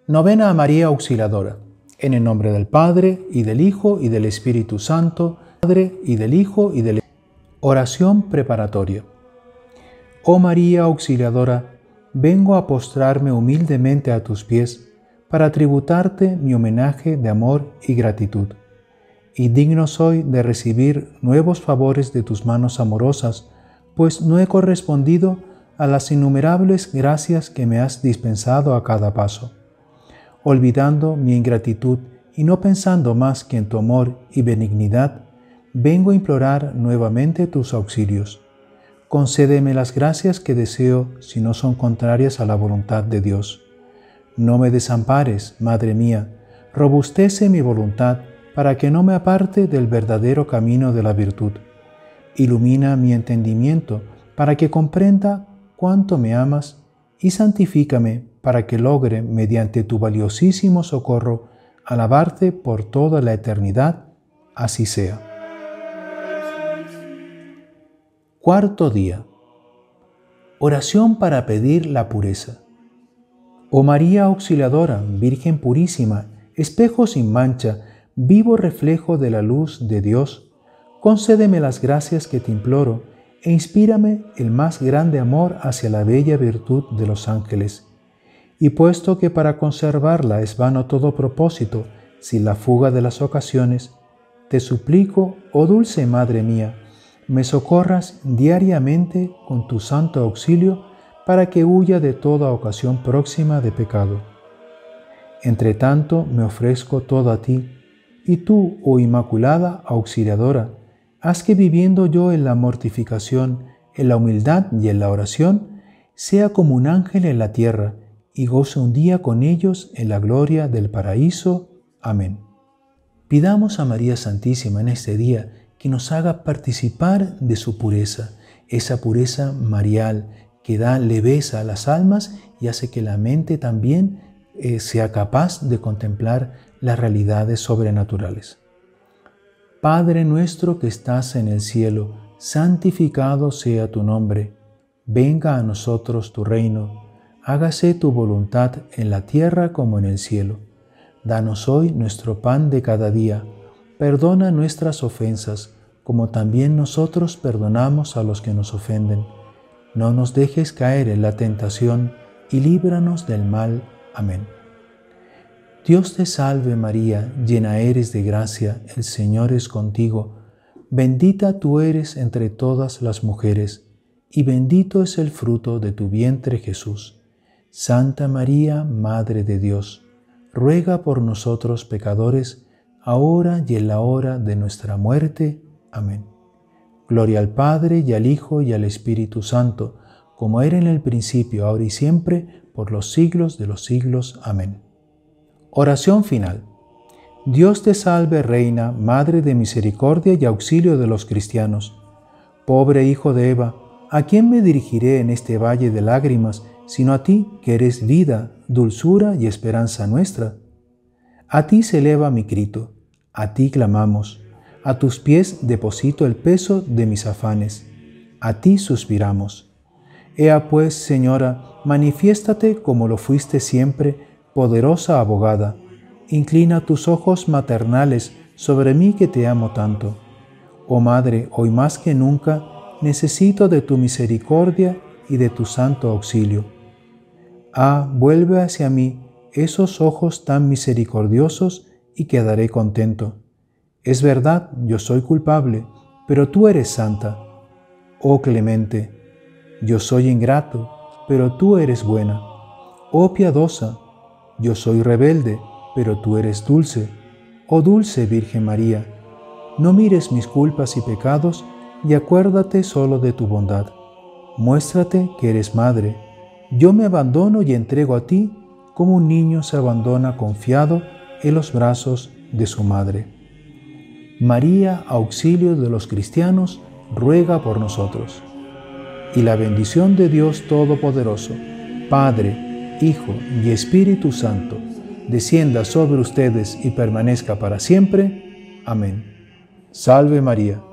Novena a María Auxiliadora. En el nombre del Padre, y del Hijo, y del Espíritu Santo. Padre, y del Hijo, y del... Oración preparatoria. Oh María Auxiliadora, vengo a postrarme humildemente a tus pies para tributarte mi homenaje de amor y gratitud. Y digno soy de recibir nuevos favores de tus manos amorosas, pues no he correspondido a las innumerables gracias que me has dispensado a cada paso. Olvidando mi ingratitud y no pensando más que en tu amor y benignidad, vengo a implorar nuevamente tus auxilios. Concédeme las gracias que deseo si no son contrarias a la voluntad de Dios. No me desampares, Madre mía, robustece mi voluntad para que no me aparte del verdadero camino de la virtud. Ilumina mi entendimiento para que comprenda cuánto me amas y santifícame para que logre, mediante tu valiosísimo socorro, alabarte por toda la eternidad. Así sea. Cuarto día. Oración para pedir la pureza. Oh María Auxiliadora, Virgen purísima, espejo sin mancha, vivo reflejo de la luz de Dios, concédeme las gracias que te imploro e inspírame el más grande amor hacia la bella virtud de los ángeles. Y puesto que para conservarla es vano todo propósito, sin la fuga de las ocasiones, te suplico, oh dulce Madre mía, me socorras diariamente con tu santo auxilio para que huya de toda ocasión próxima de pecado. Entre tanto me ofrezco todo a ti, y tú, oh Inmaculada Auxiliadora, haz que viviendo yo en la mortificación, en la humildad y en la oración, sea como un ángel en la tierra, y goce un día con ellos en la gloria del paraíso. Amén. Pidamos a María Santísima en este día que nos haga participar de su pureza, esa pureza marial que da leveza a las almas y hace que la mente también sea capaz de contemplar las realidades sobrenaturales. Padre nuestro que estás en el cielo, santificado sea tu nombre. Venga a nosotros tu reino. Hágase tu voluntad en la tierra como en el cielo. Danos hoy nuestro pan de cada día. Perdona nuestras ofensas, como también nosotros perdonamos a los que nos ofenden. No nos dejes caer en la tentación y líbranos del mal. Amén. Dios te salve María, llena eres de gracia, el Señor es contigo. Bendita tú eres entre todas las mujeres, y bendito es el fruto de tu vientre Jesús. Santa María, Madre de Dios, ruega por nosotros pecadores, ahora y en la hora de nuestra muerte. Amén. Gloria al Padre, y al Hijo, y al Espíritu Santo, como era en el principio, ahora y siempre, por los siglos de los siglos. Amén. Oración final. Dios te salve, Reina, Madre de misericordia y auxilio de los cristianos. Pobre hijo de Eva, ¿a quién me dirigiré en este valle de lágrimas, sino a ti, que eres vida, dulzura y esperanza nuestra? A ti se eleva mi grito, a ti clamamos, a tus pies deposito el peso de mis afanes, a ti suspiramos. Ea pues, Señora, manifiéstate como lo fuiste siempre, poderosa abogada. Inclina tus ojos maternales sobre mí que te amo tanto. Oh Madre, hoy más que nunca, necesito de tu misericordia y de tu santo auxilio. Vuelve hacia mí esos ojos tan misericordiosos y quedaré contento. Es verdad, yo soy culpable, pero tú eres santa. Oh clemente, yo soy ingrato, pero tú eres buena. Oh piadosa, yo soy rebelde, pero tú eres dulce. Oh dulce Virgen María, no mires mis culpas y pecados y acuérdate solo de tu bondad. Muéstrate que eres madre. Yo me abandono y entrego a ti como un niño se abandona confiado en los brazos de su madre. María, auxilio de los cristianos, ruega por nosotros. Y la bendición de Dios Todopoderoso, Padre, Hijo y Espíritu Santo, descienda sobre ustedes y permanezca para siempre. Amén. Salve María.